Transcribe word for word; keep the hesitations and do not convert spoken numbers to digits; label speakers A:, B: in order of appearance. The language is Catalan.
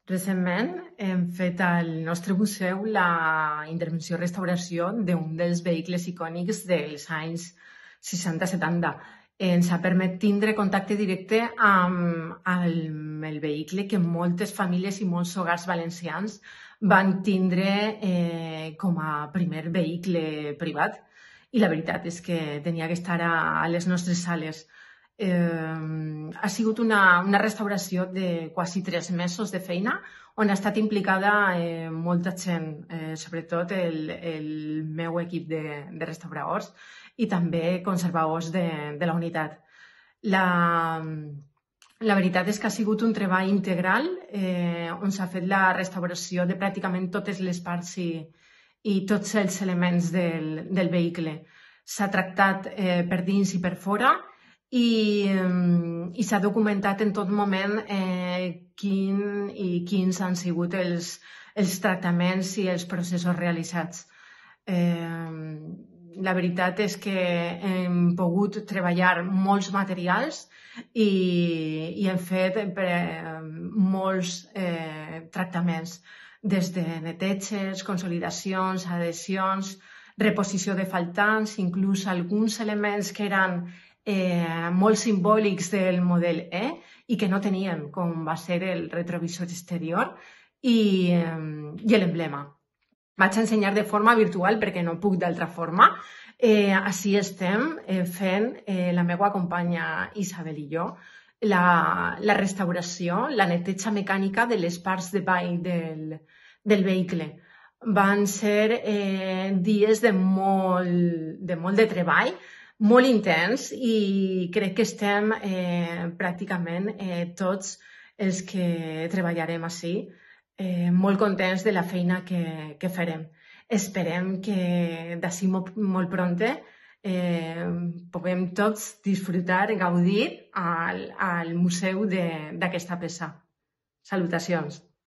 A: Recentment hem fet al nostre museu la intervenció i restauració d'un dels vehicles icònics dels anys seixanta setanta. Ens ha permès tindre contacte directe amb, amb el vehicle que moltes famílies i molts hogars valencians van tindre eh, com a primer vehicle privat. I la veritat és que tenia que estar a, a les nostres sales. Eh, ha sigut una, una restauració de quasi tres mesos de feina on ha estat implicada eh, molta gent, eh, sobretot el, el meu equip de, de restauradors i també conservadors de, de la unitat. La, la veritat és que ha sigut un treball integral eh, on s'ha fet la restauració de pràcticament totes les parts i, i tots els elements del, del vehicle. S'ha tractat eh, per dins i per fora i, i s'ha documentat en tot moment eh, quin i quins han sigut els, els tractaments i els processos realitzats. Eh, la veritat és que hem pogut treballar molts materials i, i hem fet eh, molts eh, tractaments, des de neteges, consolidacions, adhesions, reposició de faltants, inclús alguns elements que eren Eh, molt simbòlics del model E i que no tenien, com va ser el retrovisor exterior i, eh, i l'emblema. Vaig ensenyar de forma virtual perquè no puc d'altra forma. Eh, així estem eh, fent eh, la meva companya Isabel i jo la, la restauració, la neteja mecànica de les parts de ball del, del vehicle. Van ser eh, dies de molt, de molt de treball, molt intens, i crec que estem eh, pràcticament eh, tots els que treballarem així eh, molt contents de la feina que, que farem. Esperem que d'ací molt, molt pronte eh, puguem tots disfrutar, gaudir al, al museu d'aquesta peça. Salutacions.